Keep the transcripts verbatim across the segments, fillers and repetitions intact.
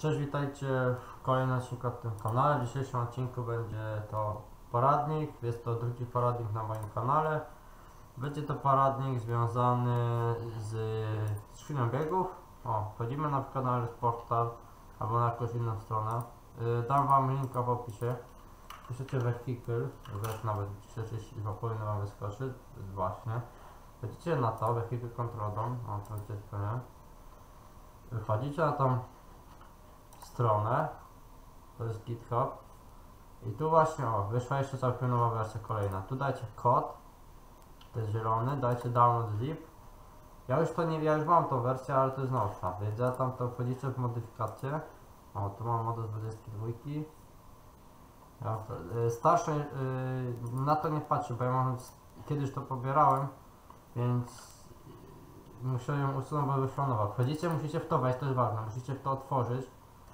Cześć, witajcie w kolejnym odcinku na tym kanale. W dzisiejszym odcinku będzie to poradnik. Jest to drugi poradnik na moim kanale. Będzie to poradnik związany z skrzynią biegów. O, wchodzimy na kanał Portal albo na jakąś inną stronę. Yy, dam wam linka w opisie. Piszecie vehicle, zresztą nawet trzysta trzydzieści dwa powinno wam wyskoczyć. Właśnie. Wchodzicie na to, vehicle control dom. O, to gdzieś to nie. Wchodzicie na tą stronę, to jest GitHub i tu właśnie, o, wyszła jeszcze całkiem nowa wersja kolejna. Tu dajcie kod, to jest zielony, dajcie download zip. Ja już to nie, ja już mam tą wersję, ale to jest nowsza, więc ja tam to wchodzicie w modyfikację. O, tu mam modę z dwudziestki dwa. Ja, y, starsze, y, na to nie patrzę, bo ja mam, kiedyś to pobierałem, więc muszę ją usunąć, bo wyszła nowa. Wchodzicie, musicie w to wejść, to jest ważne, musicie w to otworzyć.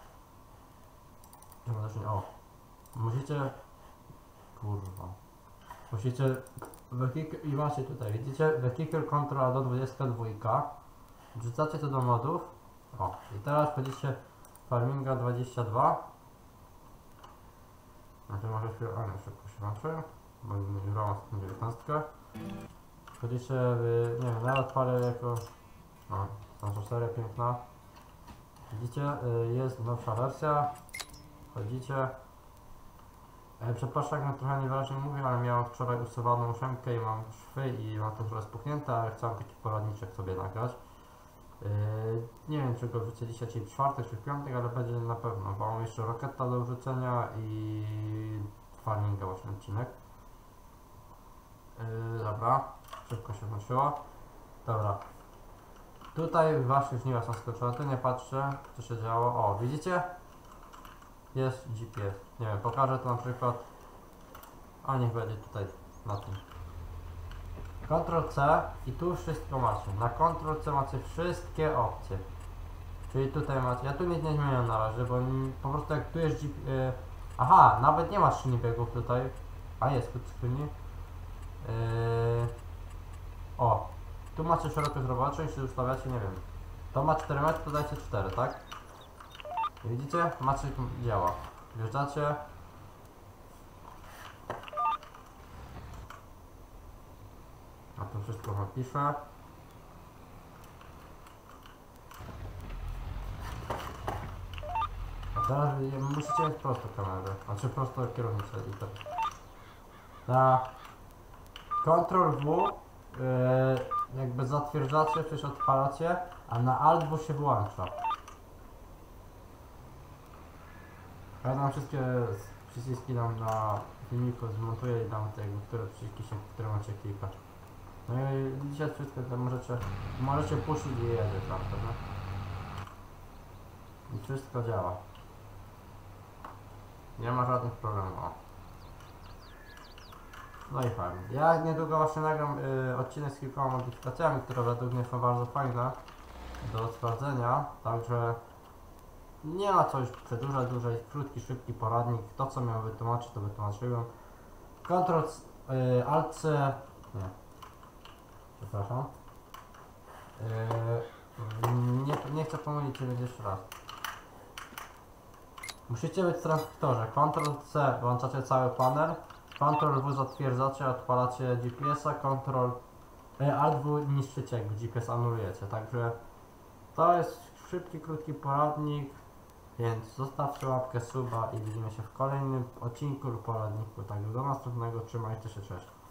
O, musicie, kurwa, musicie, vehicle, i macie tutaj, widzicie, vehicle control do dwudziestka dwa, wrzucacie to do modów, o, i teraz wchodzicie farminga dwadzieścia dwa, znaczy może chwilę, a nie, szybko się włączyłem, bo nie grałem z dziewiętnastkę, wchodzicie w, nie wiem, ja odpalę jako, o, nasza seria piękna, widzicie, jest nowsza wersja. Wchodzicie. E, przepraszam, jak na trochę niewyraźnie mówię, ale miałem wczoraj usuwaną ósemkę i mam szwy i mam to trochę spuchnięte, ale chciałem taki poradniczek sobie nagrać. E, nie wiem, czy go wrzucę dzisiaj, czy w czwartek, czy w piątek, ale będzie na pewno, bo mam jeszcze Rocketa do wrzucenia i farminga właśnie odcinek. E, dobra, szybko się włączyło. Dobra. Tutaj właśnie żniwa są skończone, tu nie patrzę, co się działo. O, widzicie? Jest G P S. Nie wiem, pokażę to na przykład. A niech będzie tutaj na tym. kontrol C i tu wszystko macie. Na kontrol C macie wszystkie opcje. Czyli tutaj macie. Ja tu nic nie zmieniam na razie, bo po prostu jak tu jest G P S. Yy, aha, nawet nie ma skrzyni biegów tutaj. A jest tu skrzyni. Yy, o, tu macie szerokość roboczą i się ustawiacie, nie wiem. To ma cztery metry, to dajcie cztery, tak? Widzicie? Macie działa. Wjeżdżacie. A to wszystko napiszę. A teraz musicie mieć prosto kamerę. Znaczy prosto kierownicę i tak. Na kontrol W yy, jakby zatwierdzacie, przecież odpalacie, a na Alt W się włącza. Ja tam wszystkie przyciski dam na filmiku, zmontuję i dam tego, które przyciski się, które macie klikać. No i dzisiaj wszystko to możecie, możecie puścić i jedzie tam, prawda? I wszystko działa. Nie ma żadnych problemów. No i fajnie. Ja niedługo właśnie nagram y, odcinek z kilkoma modyfikacjami, które według mnie są bardzo fajne do sprawdzenia, także nie ma co już przedłużać dłużej, krótki, szybki poradnik. To co miałem wytłumaczyć, to wytłumaczyłem. Ctrl y, Alt C, nie, przepraszam. Yy, nie, nie chcę pomylić się jeszcze raz. Musicie być w transporterze. kontrol C włączacie cały panel. kontrol W zatwierdzacie, odpalacie G P S a. kontrol y, Alt W niszczycie, jak G P S anulujecie. Także to jest szybki, krótki poradnik. Więc zostawcie łapkę, suba i widzimy się w kolejnym odcinku lub poradniku. Tak, do następnego, trzymajcie się, cześć.